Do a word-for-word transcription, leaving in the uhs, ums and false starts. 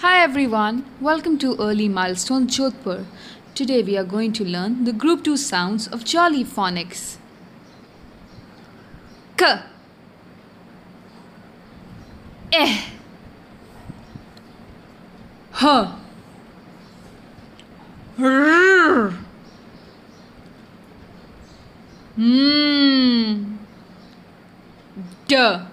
Hi everyone, welcome to Early Milestone Jodhpur. Today we are going to learn the group two sounds of Jolly Phonics. K, eh, h, r, mm, d.